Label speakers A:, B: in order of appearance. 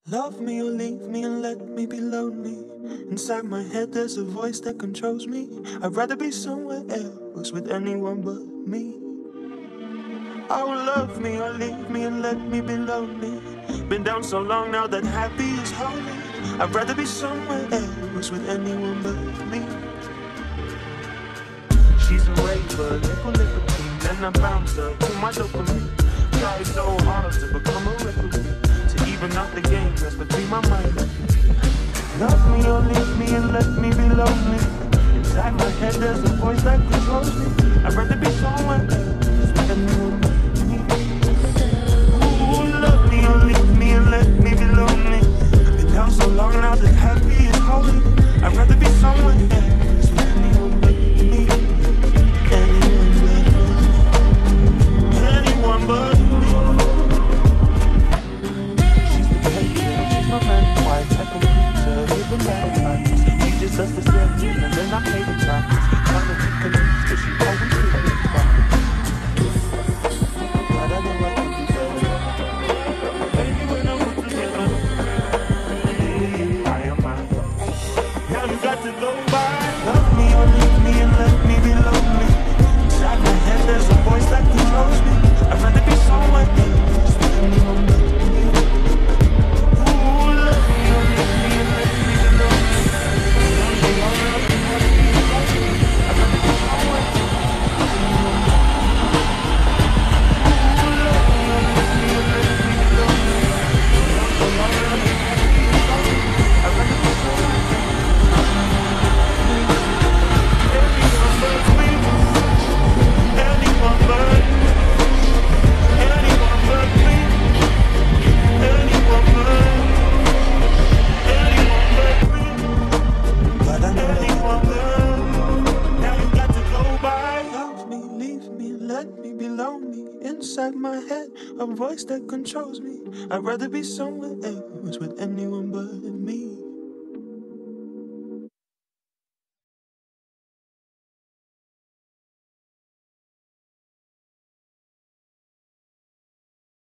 A: Love me or leave me and let me be lonely. Inside my head there's a voice that controls me. I'd rather be somewhere else with anyone but me. Oh, love me or leave me and let me be lonely. Been down so long now that happy is holy. I'd rather be somewhere else with anyone but me. She's a raver, little libertine, and I bounce her to my dopamine. Try so hard to become a referee, to even out the game that's between my mind and me. Love me or leave me and let me be lonely. Inside my head there's a voice that controls me. I'd rather be somewhere else with anyone but me. Ooh, love me or leave me and let me be lonely. Been down so long now that happy is holy. I'd rather be somewhere else with anyone but me. Anyone but me. She's the patient, she's my man, wife, type of creature, living bad times. She just does the same, and then I pay the tax. Trying to keep the leads, but she always keeps me fine. But I know I can do better. Baby, when I'm put together, I am mine. Now you got to go by. Love me or leave me and let me be lonely. Inside my head there's a voice that controls me. I'd rather be somewhere else with anyone but me. Ooh, love me or leave me and let me be lonely. I'd rather be somewhere else with anyone but me. Ooh, love me or leave me and let me be lonely. I'd rather be somewhere else. Anyone but me. Anyone but me. Anyone but me. Anyone but me. But I know anyone but. Now you got to go by. Love me, leave me, let me be lonely. Inside my head, a voice that controls me. I'd rather be somewhere else with anyone but me.